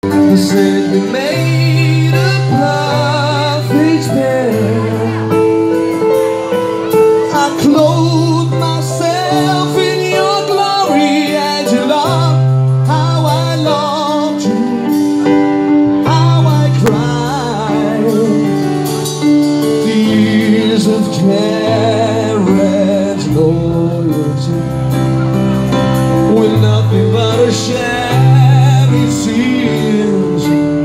They said we made a perfect pair. I clothed myself in your glory, and you loved how I loved you, how I cried. The years of care and loyalty were nothing but a sham, it seems.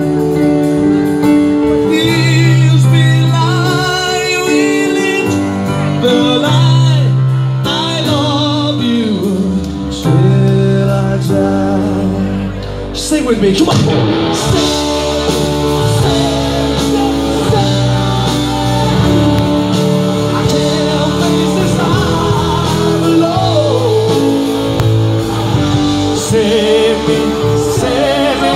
Years belie, we lived the lie. I love you till I die. Sing with me, come on. Sing. Save me, save me.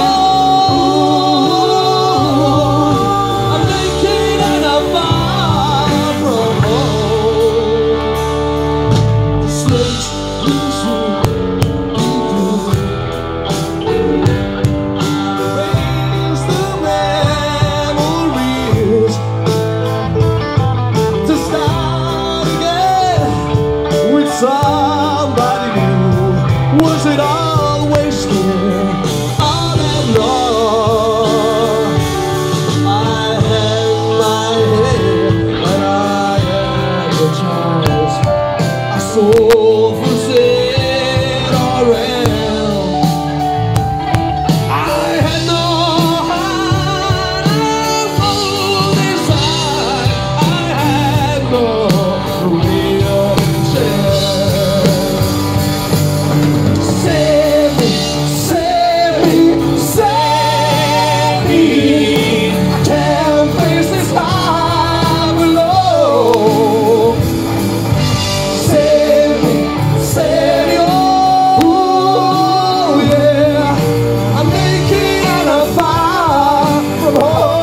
I'm naked and I'm far from home. The slate is erase the memories to start again with somebody new. Was it all wasted? All that long I had my head and I advertised. I sold for sale or else. I had no heart of old inside. I had no real chance. Save me, save me, save me. I can't face this high below. Save me, save me, oh yeah. I'm naked and I'm far from home.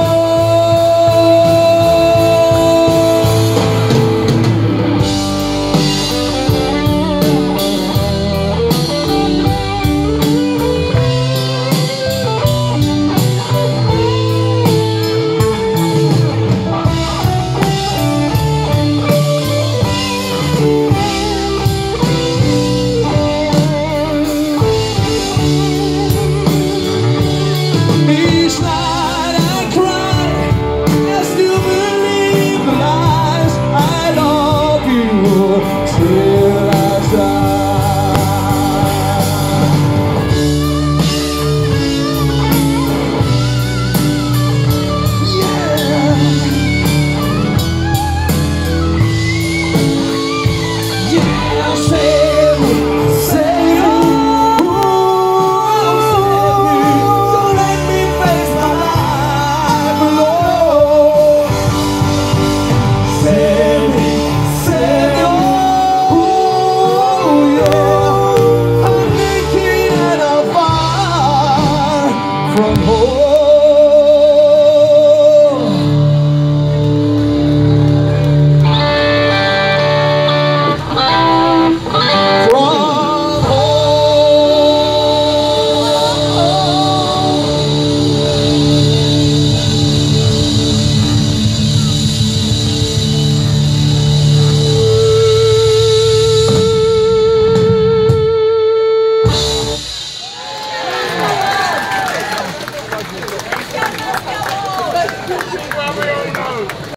Each night I cry, I still believe the lies. I love you till I die. Yeah, yeah, save me, save me. From home.